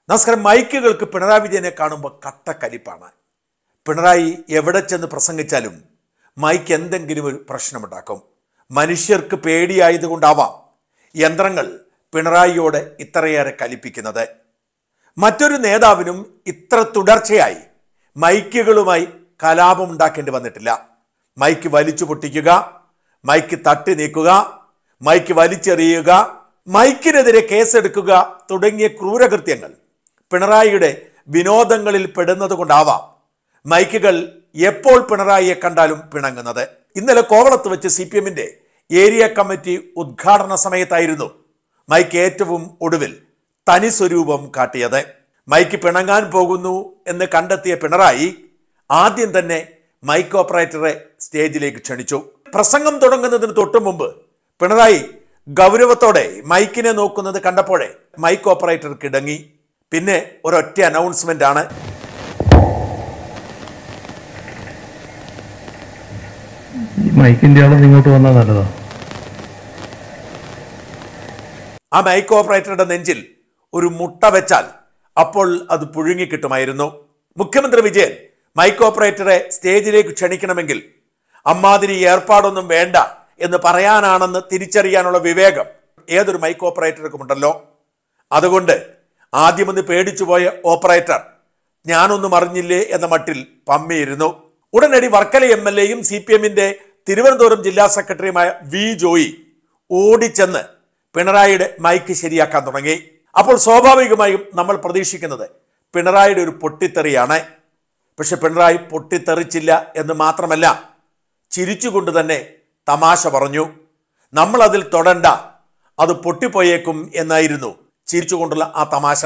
നമസ്കാരം. മൈക്കുകൾക്ക് പിണറായി വിജയനെ കാണുമ്പോൾ കട്ടക്കലിപ്പാണ്. പിണറായി എവിടെ ചെന്ന് പ്രസംഗിച്ചാലും മൈക്ക് എന്തെങ്കിലും ഒരു പ്രശ്നമുണ്ടാക്കും. മനുഷ്യർക്ക് പേടിയായതുകൊണ്ടാവാം യന്ത്രങ്ങൾ പിണറായിയോട് ഇത്രയേറെ കലിപ്പിക്കുന്നത്. മറ്റൊരു നേതാവിനും ഇത്ര തുടർച്ചയായി മൈക്കുകളുമായി കലാപമുണ്ടാക്കേണ്ടി വന്നിട്ടില്ല. മൈക്ക് വലിച്ചു പൊട്ടിക്കുക, മൈക്ക് തട്ടി നീക്കുക, മൈക്ക് വലിച്ചെറിയുക, മൈക്കിനെതിരെ കേസെടുക്കുക തുടങ്ങിയ ക്രൂരകൃത്യങ്ങൾ പിണറായിയുടെ വിനോദങ്ങളിൽ പെടുന്നത് കൊണ്ടാവാം മൈക്കുകൾ എപ്പോൾ പിണറായിയെ കണ്ടാലും പിണങ്ങുന്നത്. ഇന്നലെ കോവളത്ത് വെച്ച് CPM-ന്റെ ഏരിയ കമ്മിറ്റി ഉദ്ഘാടന സമയത്തായിരുന്നു മൈക്ക് ഏറ്റവും ഒടുവിൽ തനി സ്വരൂപം കാട്ടിയത്. മൈക്ക് പിണങ്ങാൻ പോകുന്നു എന്ന് കണ്ടെത്തിയ പിണറായി ആദ്യം തന്നെ മൈക്ക് ഓപ്പറേറ്ററെ സ്റ്റേജിലേക്ക് ക്ഷണിച്ചു. പ്രസംഗം തുടങ്ങുന്നതിന് തൊട്ടു മുമ്പ് പിണറായി ഗൗരവത്തോടെ മൈക്കിനെ നോക്കുന്നത് കണ്ടപ്പോഴേ മൈക്ക് ഓപ്പറേറ്റർ കിടങ്ങി. പിന്നെ ഒരൊറ്റ അനൗൺസ്മെന്റ് ആണ്. മൈക്കിന്റെ ആളൊന്ന് ഇങ്ങോട്ട് വന്നാൽ നല്ലതാ. ആ മൈക്ക് ഓപ്പറേറ്ററുടെ നെഞ്ചിൽ ഒരു മുട്ട വെച്ചാൽ അപ്പോൾ അത് പുഴുങ്ങി കിട്ടുമായിരുന്നു. മുഖ്യമന്ത്രി വിജയൻ മൈക്ക് ഓപ്പറേറ്ററെ സ്റ്റേജിലേക്ക് ക്ഷണിക്കണമെങ്കിൽ അമ്മാതിരി ഏർപ്പാടൊന്നും വേണ്ട എന്ന് പറയാനാണെന്ന് തിരിച്ചറിയാനുള്ള വിവേകം ഏതൊരു മൈക്ക് ഓപ്പറേറ്റർക്കും ഉണ്ടല്ലോ. അതുകൊണ്ട് ആദ്യമൊന്ന് പേടിച്ചുപോയ ഓപ്പറേറ്റർ ഞാനൊന്നും അറിഞ്ഞില്ലേ എന്ന മട്ടിൽ പമ്മിയിരുന്നു. ഉടനടി വർക്കല MLA-യും CPM-ന്റെ തിരുവനന്തപുരം ജില്ലാ സെക്രട്ടറിയുമായ V. ജോയി ഓടിച്ചെന്ന് പിണറായിയുടെ മൈക്ക് ശരിയാക്കാൻ തുടങ്ങി. അപ്പോൾ സ്വാഭാവികമായും നമ്മൾ പ്രതീക്ഷിക്കുന്നത് പിണറായിയുടെ ഒരു പൊട്ടിത്തെറിയാണ്. പക്ഷെ പിണറായി പൊട്ടിത്തെറിച്ചില്ല എന്ന് മാത്രമല്ല, ചിരിച്ചുകൊണ്ട് തന്നെ തമാശ പറഞ്ഞു. നമ്മൾ അതിൽ തൊടണ്ട, അത് പൊട്ടിപ്പോയേക്കും എന്നായിരുന്നു ചിരിച്ചുകൊണ്ടുള്ള ആ തമാശ.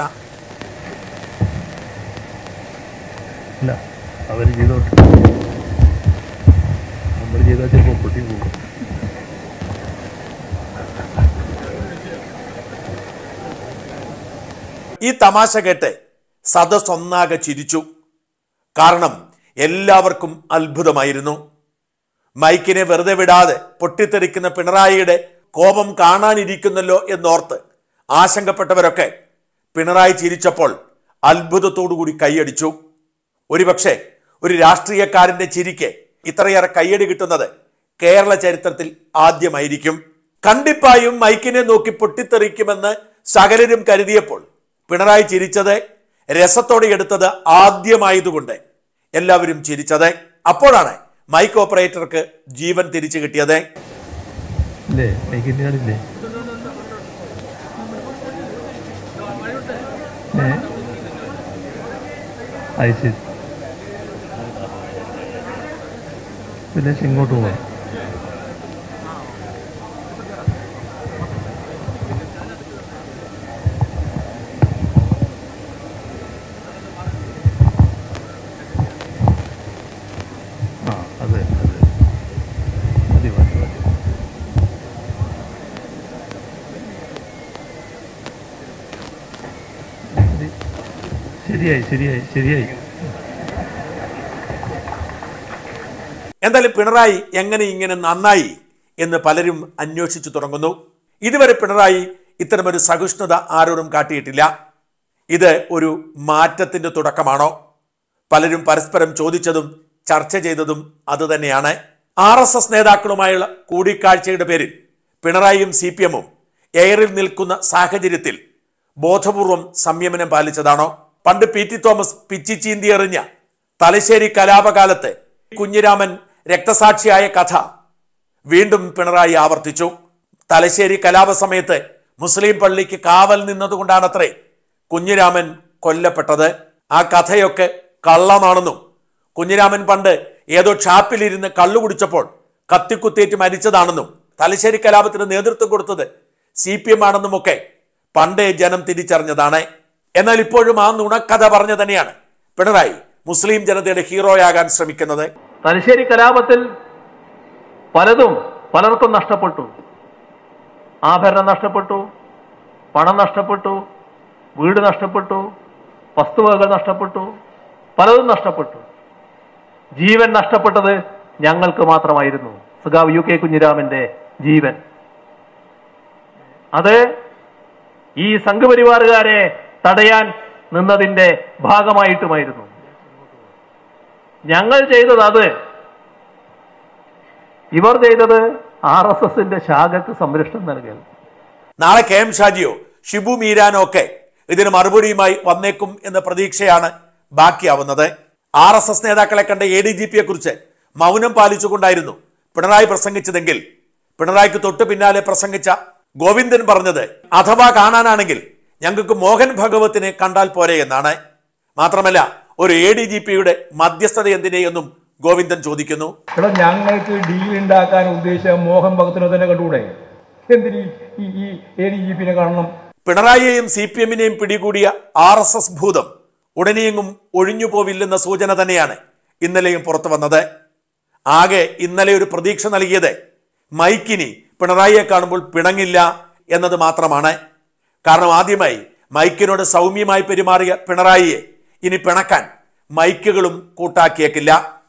ഈ തമാശ കേട്ട് സദസ് ഒന്നാകെ ചിരിച്ചു. കാരണം എല്ലാവർക്കും അത്ഭുതമായിരുന്നു. മൈക്കിനെ വെറുതെ വിടാതെ പൊട്ടിത്തെറിക്കുന്ന പിണറായിയുടെ കോപം കാണാനിരിക്കുന്നല്ലോ എന്നോർത്ത് ആശങ്കപ്പെട്ടവരൊക്കെ പിണറായി ചിരിച്ചപ്പോൾ അത്ഭുതത്തോടുകൂടി കൈയടിച്ചു. ഒരുപക്ഷെ ഒരു രാഷ്ട്രീയക്കാരന്റെ ചിരിക്ക് ഇത്രയേറെ കയ്യടി കിട്ടുന്നത് കേരള ചരിത്രത്തിൽ ആദ്യമായിരിക്കും. കണ്ടിപ്പായും മൈക്കിനെ നോക്കി പൊട്ടിത്തെറിക്കുമെന്ന് സകലരും കരുതിയപ്പോൾ പിണറായി ചിരിച്ചത് രസത്തോടെ എടുത്തത് ആദ്യമായതുകൊണ്ട് എല്ലാവരും ചിരിച്ചത്. അപ്പോഴാണ് മൈക്ക് ഓപ്പറേറ്റർക്ക് ജീവൻ തിരിച്ചു കിട്ടിയത്. ഇങ്ങോട്ട് പോവാം. ശരിയായി. എന്തായാലും പിണറായി എങ്ങനെ ഇങ്ങനെ നന്നായി എന്ന് പലരും അന്വേഷിച്ചു തുടങ്ങുന്നു. ഇതുവരെ പിണറായി ഇത്തരമൊരു സഹിഷ്ണുത ആരോടും കാട്ടിയിട്ടില്ല. ഇത് ഒരു മാറ്റത്തിന്റെ തുടക്കമാണോ? പലരും പരസ്പരം ചോദിച്ചതും ചർച്ച ചെയ്തതും അതുതന്നെയാണ്. RSS നേതാക്കളുമായുള്ള കൂടിക്കാഴ്ചയുടെ പേരിൽ പിണറായിയും CPM-ഉം എയറിൽ നിൽക്കുന്ന സാഹചര്യത്തിൽ ബോധപൂർവം സംയമനം പാലിച്ചതാണോ? പണ്ട് PT തോമസ് പിച്ചി ചീന്തി എറിഞ്ഞ തലശ്ശേരി കലാപകാലത്ത് കുഞ്ഞിരാമൻ രക്തസാക്ഷിയായ കഥ വീണ്ടും പിണറായി ആവർത്തിച്ചു. തലശ്ശേരി കലാപ സമയത്ത് മുസ്ലിം പള്ളിക്ക് കാവൽ നിന്നതുകൊണ്ടാണത്രേ കുഞ്ഞിരാമൻ കൊല്ലപ്പെട്ടത്. ആ കഥയൊക്കെ കള്ളമാണെന്നും കുഞ്ഞിരാമൻ പണ്ട് ഏതോ ഷാപ്പിലിരുന്ന് കള്ളു കുടിച്ചപ്പോൾ കത്തിക്കുത്തേറ്റ് മരിച്ചതാണെന്നും തലശ്ശേരി കലാപത്തിന് നേതൃത്വം കൊടുത്തത് CPM ആണെന്നുമൊക്കെ പണ്ടേ ജനം തിരിച്ചറിഞ്ഞതാണ്. എന്നാൽ ഇപ്പോഴും ആ നുണക്കഥ പറഞ്ഞു തന്നെയാണ് പിണറായി മുസ്ലിം ജനതയുടെ ഹീറോയാകാൻ ശ്രമിക്കുന്നത്. തലശ്ശേരി കലാപത്തിൽ പലർക്കും നഷ്ടപ്പെട്ടു. ആഭരണം നഷ്ടപ്പെട്ടു, പണം നഷ്ടപ്പെട്ടു, വീട് നഷ്ടപ്പെട്ടു, വസ്തുവകകൾ നഷ്ടപ്പെട്ടു, പലതും നഷ്ടപ്പെട്ടു. ജീവൻ നഷ്ടപ്പെട്ടത് ഞങ്ങൾക്ക് മാത്രമായിരുന്നു. സഖാവ് UK കുഞ്ഞിരാമന്റെ ജീവൻ. അത് ഈ സംഘപരിവാറുകാരെ തടയാൻ നിന്നതിന്റെ ഭാഗമായിട്ടുമായിരുന്നു. ഞങ്ങൾ ചെയ്തത് അത്, ഇവർ ചെയ്തത് RSSന്റെ ശാഖക്ക് സംരക്ഷണം നൽകൽ. നാളെ KM ഷാജിയോ ഷിബു മീരാനോ ഒക്കെ ഇതിന് മറുപടിയുമായി വന്നേക്കും എന്ന പ്രതീക്ഷയാണ് ബാക്കിയാവുന്നത്. RSS നേതാക്കളെ കണ്ട ADGPയെ കുറിച്ച് മൗനം പാലിച്ചുകൊണ്ടായിരുന്നു പിണറായി പ്രസംഗിച്ചതെങ്കിൽ പിണറായിക്ക് തൊട്ടു പിന്നാലെ പ്രസംഗിച്ച ഗോവിന്ദൻ പറഞ്ഞത് അഥവാ കാണാനാണെങ്കിൽ ഞങ്ങൾക്ക് മോഹൻ ഭഗവത്തിനെ കണ്ടാൽ പോരെ എന്നാണ്. മാത്രമല്ല ഒരു ADGPയുടെ മധ്യസ്ഥത എന്തിനെയെന്നും ഗോവിന്ദൻ ചോദിക്കുന്നു. ഞങ്ങൾക്ക് ഡീൽ ഉണ്ടാക്കാൻ ഉദ്ദേശിച്ച മോഹൻ ഭഗവത്തിനെ തന്നെ കണ്ടുകൂടെ? എന്തിന് ഈ ADGPനെ കാണണം? പിണറായിയെയും CPMനെയും പിടികൂടിയ RSS ഭൂതം ഉടനെയെങ്ങും ഒഴിഞ്ഞു പോവില്ലെന്ന സൂചന തന്നെയാണ് ഇന്നലെയും പുറത്തു വന്നത്. ആകെ ഇന്നലെ ഒരു പ്രതീക്ഷ നൽകിയത് മൈക്കിനി പിണറായിയെ കാണുമ്പോൾ പിണങ്ങില്ല എന്നത് മാത്രമാണ്. കാരണം ആദ്യമായി മൈക്കിനോട് സൗമ്യമായി പെരുമാറിയ പിണറായിയെ ഇനി പിണക്കാൻ മൈക്കുകളും കൂട്ടാക്കിയേക്കില്ല.